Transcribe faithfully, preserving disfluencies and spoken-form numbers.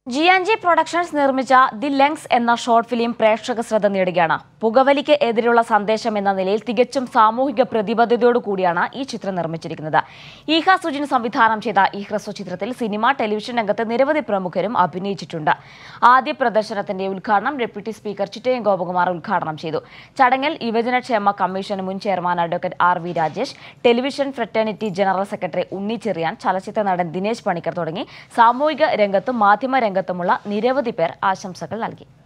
G and G productions നിർമ്മിച്ച the lens എന്ന short film പ്രേക്ഷക ശ്രദ്ധ നേടുകയാണ്. പുകവലിക്ക് എതിരെയുള്ള സന്ദേശം എന്ന നിലയിൽ തികച്ചും സാമൂഹിക പ്രതിബദ്ധതയോടു കൂടിയാണ് ഈ ചിത്രം നിർമ്മിച്ചിരിക്കുന്നത്. ഈഹ സുജിൻ സംവിധാനം ചെയ്ത ഈ ഹ്രസ്വ ചിത്രത്തിൽ സിനിമ, ടെലിവിഷൻ രംഗത്ത് നിരവധി പ്രമുഖരും അഭിനയിച്ചിട്ടുണ്ട്. ആദ്യ പ്രദർശനത്തിന്റെ ഉദ്ഘാടനം ഡെപ്യൂട്ടി സ്പീക്കർ ചിറ്റയം ഗോപകുമാർ ഉദ്ഘാടനം ചെയ്തു. ചടങ്ങിൽ യുവജനക്ഷേമ കമ്മീഷൻ മുൻ chairman advocate R V Rajesh, television fraternity general secretary Unni Cherian, ചലച്ചിത്ര നടൻ ദിനേശ് പണിക്കർ തുടങ്ങി സാമൂഹിക രംഗത്തും മാധ്യമ രംഗത്തുമുള്ള നിരവധി പേർ ആശംസകൾ നൽകി.